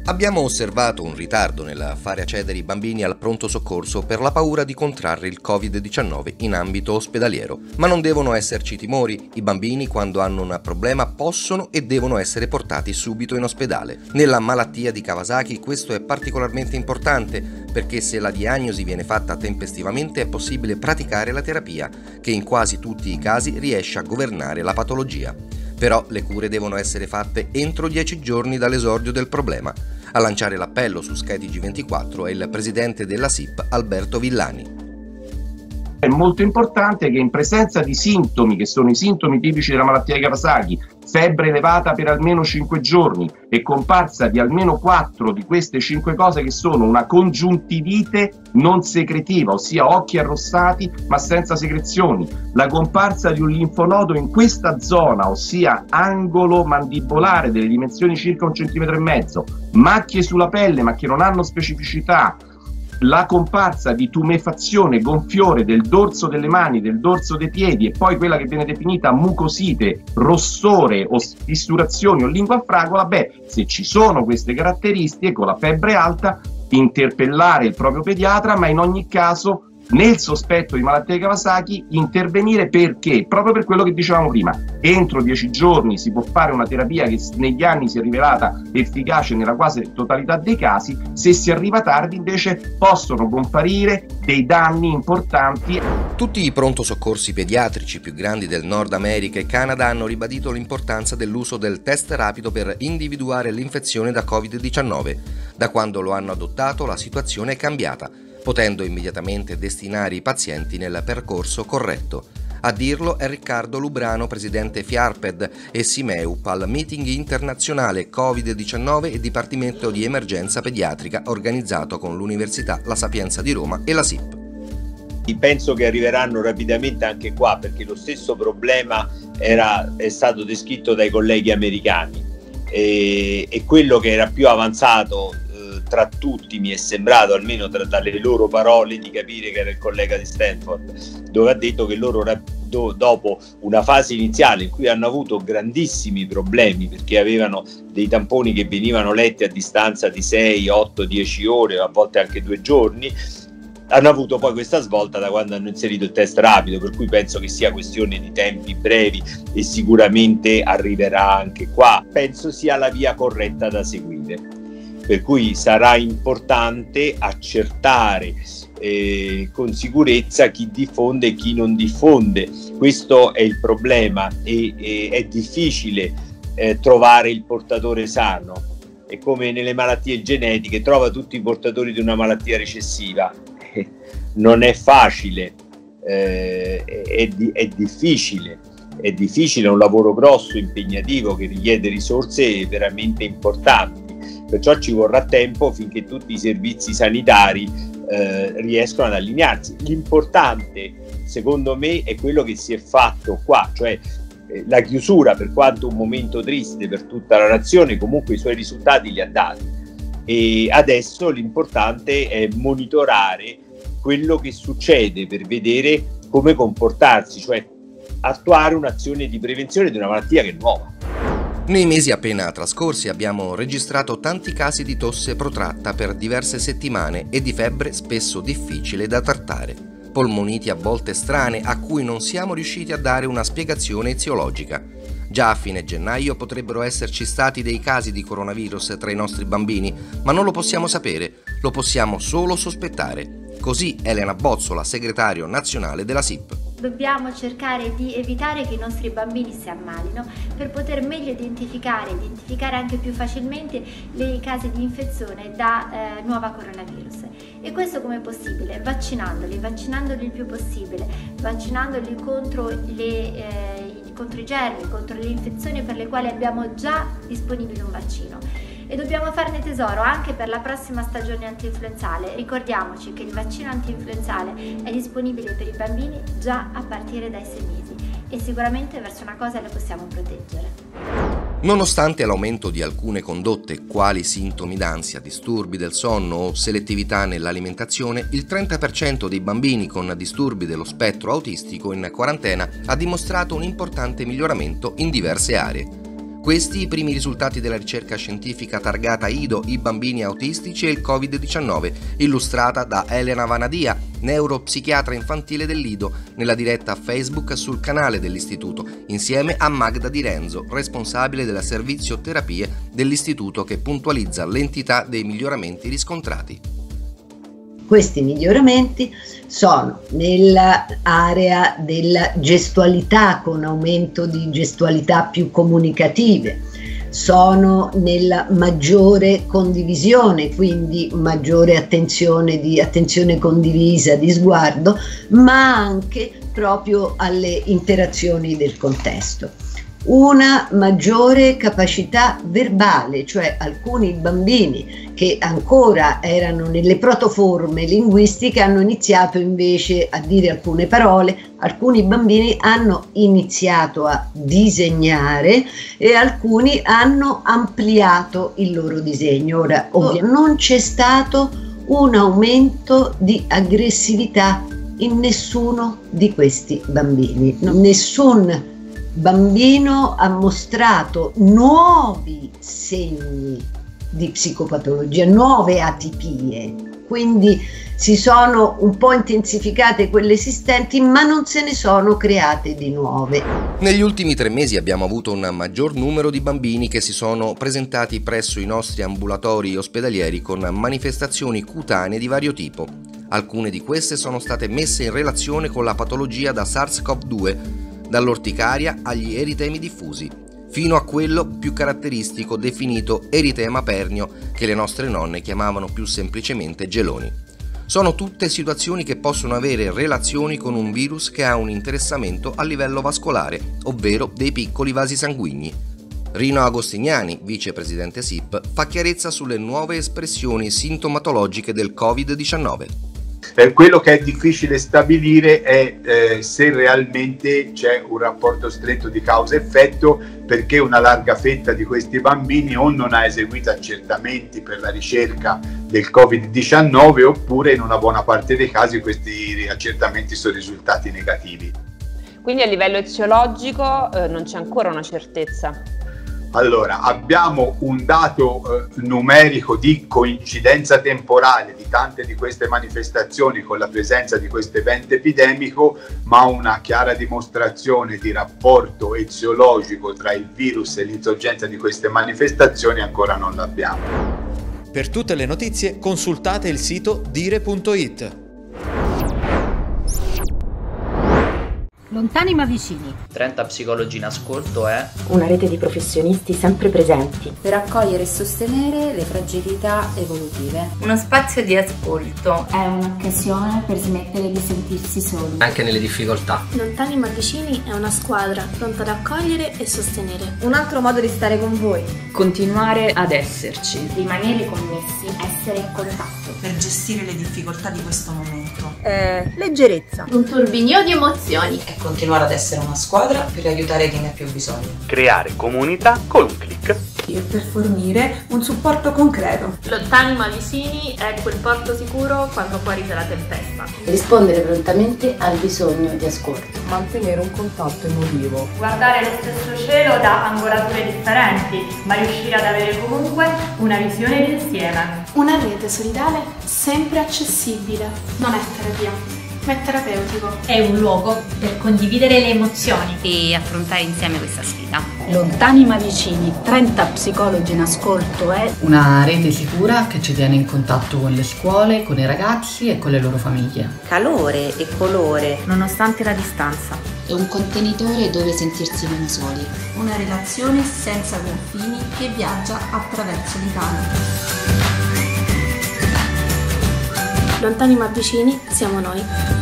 Abbiamo osservato un ritardo nel fare accedere i bambini al pronto soccorso per la paura di contrarre il Covid-19 in ambito ospedaliero. Ma non devono esserci timori, i bambini quando hanno un problema possono e devono essere portati subito in ospedale. Nella malattia di Kawasaki questo è particolarmente importante perché se la diagnosi viene fatta tempestivamente è possibile praticare la terapia, che in quasi tutti i casi riesce a governare la patologia. Però le cure devono essere fatte entro 10 giorni dall'esordio del problema. A lanciare l'appello su SkyTG24 è il presidente della SIP, Alberto Villani. È molto importante che in presenza di sintomi, che sono i sintomi tipici della malattia di Kawasaki, febbre elevata per almeno 5 giorni e comparsa di almeno 4 di queste 5 cose, che sono una congiuntivite non secretiva, ossia occhi arrossati ma senza secrezioni, la comparsa di un linfonodo in questa zona, ossia angolo mandibolare delle dimensioni circa 1,5 centimetri, macchie sulla pelle ma che non hanno specificità, la comparsa di tumefazione, gonfiore del dorso delle mani, del dorso dei piedi e poi quella che viene definita mucosite, rossore o fissurazioni o lingua a fragola, se ci sono queste caratteristiche con la febbre alta, interpellare il proprio pediatra, ma in ogni caso nel sospetto di malattia di Kawasaki intervenire, perché proprio per quello che dicevamo prima, entro 10 giorni si può fare una terapia che negli anni si è rivelata efficace nella quasi totalità dei casi. Se si arriva tardi invece possono comparire dei danni importanti. Tutti i pronto soccorsi pediatrici più grandi del Nord America e Canada hanno ribadito l'importanza dell'uso del test rapido per individuare l'infezione da Covid-19. Da quando lo hanno adottato la situazione è cambiata, potendo immediatamente destinare i pazienti nel percorso corretto. A dirlo è Riccardo Lubrano, presidente FIARPED e SIMEUP al meeting internazionale Covid-19 e Dipartimento di Emergenza Pediatrica organizzato con l'Università La Sapienza di Roma e la SIP. Penso che arriveranno rapidamente anche qua, perché lo stesso problema è stato descritto dai colleghi americani e quello che era più avanzato tra tutti mi è sembrato, almeno dalle loro parole, di capire che era il collega di Stanford, dove ha detto che loro dopo una fase iniziale in cui hanno avuto grandissimi problemi perché avevano dei tamponi che venivano letti a distanza di 6, 8, 10 ore, a volte anche 2 giorni, hanno avuto poi questa svolta da quando hanno inserito il test rapido, per cui penso che sia questione di tempi brevi e sicuramente arriverà anche qua. Penso sia la via corretta da seguire. Per cui sarà importante accertare con sicurezza chi diffonde e chi non diffonde. Questo è il problema e è difficile trovare il portatore sano. È come nelle malattie genetiche, trova tutti i portatori di una recessiva. Non è facile, è difficile. È difficile, è un lavoro grosso, impegnativo, che richiede risorse veramente importanti. Perciò ci vorrà tempo finché tutti i servizi sanitari riescono ad allinearsi. L'importante, secondo me, è quello che si è fatto qua, cioè la chiusura, per quanto un momento triste per tutta la nazione, comunque i suoi risultati li ha dati. E adesso l'importante è monitorare quello che succede per vedere come comportarsi, cioè attuare un'azione di prevenzione di una malattia che è nuova. Nei mesi appena trascorsi abbiamo registrato tanti casi di tosse protratta per diverse settimane e di febbre spesso difficile da trattare, polmoniti a volte strane a cui non siamo riusciti a dare una spiegazione eziologica. Già a fine gennaio potrebbero esserci stati dei casi di coronavirus tra i nostri bambini, ma non lo possiamo sapere, lo possiamo solo sospettare. Così Elena Bozzola, segretario nazionale della SIP. Dobbiamo cercare di evitare che i nostri bambini si ammalino per poter meglio identificare anche più facilmente i casi di infezione da nuova coronavirus. E questo come è possibile? Vaccinandoli il più possibile, vaccinandoli contro i germi, contro le infezioni per le quali abbiamo già disponibile un vaccino. E dobbiamo farne tesoro anche per la prossima stagione antinfluenzale. Ricordiamoci che il vaccino antinfluenzale è disponibile per i bambini già a partire dai 6 mesi e sicuramente verso una cosa le possiamo proteggere. Nonostante l'aumento di alcune condotte, quali sintomi d'ansia, disturbi del sonno o selettività nell'alimentazione, il 30% dei bambini con disturbi dello spettro autistico in quarantena ha dimostrato un importante miglioramento in diverse aree. Questi i primi risultati della ricerca scientifica targata IDO, i bambini autistici e il Covid-19, illustrata da Elena Vanadia, neuropsichiatra infantile dell'IDO, nella diretta Facebook sul canale dell'istituto, insieme a Magda Di Renzo, responsabile del servizio terapie dell'istituto, che puntualizza l'entità dei miglioramenti riscontrati. Questi miglioramenti sono nell'area della gestualità, con aumento di gestualità più comunicative, sono nella maggiore condivisione, quindi maggiore attenzione condivisa, di sguardo, ma anche proprio alle interazioni del contesto. Una maggiore capacità verbale, cioè alcuni bambini che ancora erano nelle protoforme linguistiche hanno iniziato invece a dire alcune parole, alcuni bambini hanno iniziato a disegnare e alcuni hanno ampliato il loro disegno. Ora, ovviamente non c'è stato un aumento di aggressività in nessuno di questi bambini, nessun bambino ha mostrato nuovi segni di psicopatologia, nuove atipie, quindi si sono un po' intensificate quelle esistenti, ma non se ne sono create di nuove. Negli ultimi 3 mesi abbiamo avuto un maggior numero di bambini che si sono presentati presso i nostri ambulatori ospedalieri con manifestazioni cutanee di vario tipo. Alcune di queste sono state messe in relazione con la patologia da SARS-CoV-2, dall'orticaria agli eritemi diffusi, fino a quello più caratteristico definito eritema pernio, che le nostre nonne chiamavano più semplicemente geloni. Sono tutte situazioni che possono avere relazioni con un virus che ha un interessamento a livello vascolare, ovvero dei piccoli vasi sanguigni. Rino Agostiniani, vicepresidente SIP, fa chiarezza sulle nuove espressioni sintomatologiche del Covid-19. Quello che è difficile stabilire è se realmente c'è un rapporto stretto di causa-effetto, perché una larga fetta di questi bambini o non ha eseguito accertamenti per la ricerca del Covid-19 oppure in una buona parte dei casi questi accertamenti sono risultati negativi. Quindi a livello eziologico non c'è ancora una certezza? Allora, abbiamo un dato numerico di coincidenza temporale di tante di queste manifestazioni con la presenza di questo evento epidemico, ma una chiara dimostrazione di rapporto eziologico tra il virus e l'insorgenza di queste manifestazioni ancora non l'abbiamo. Per tutte le notizie consultate il sito dire.it. Lontani ma vicini. 30 psicologi in ascolto è una rete di professionisti sempre presenti per accogliere e sostenere le fragilità evolutive. Uno spazio di ascolto è un'occasione per smettere di sentirsi soli, anche nelle difficoltà. Lontani ma vicini è una squadra pronta ad accogliere e sostenere. Un altro modo di stare con voi. Continuare ad esserci. Rimanere connessi, essere in contatto. Per gestire le difficoltà di questo momento. Leggerezza. Un turbinio di emozioni. E continuare ad essere una squadra per aiutare chi ne ha più bisogno. Creare comunità con un click. E per fornire un supporto concreto. Lontani ma vicini è quel porto sicuro quando fuori c'è la tempesta. Rispondere prontamente al bisogno di ascolto. Mantenere un contatto emotivo. Guardare lo stesso cielo da angolature differenti, ma riuscire ad avere comunque una visione d'insieme. Una rete solidale sempre accessibile. Non è terapia, ma è terapeutico. È un luogo per condividere le emozioni e affrontare insieme questa sfida. Lontani ma vicini, 30 psicologi in ascolto è una rete sicura che ci tiene in contatto con le scuole, con i ragazzi e con le loro famiglie. Calore e colore nonostante la distanza. È un contenitore dove sentirsi meno soli. Una relazione senza confini che viaggia attraverso l'Italia. Lontani ma vicini siamo noi.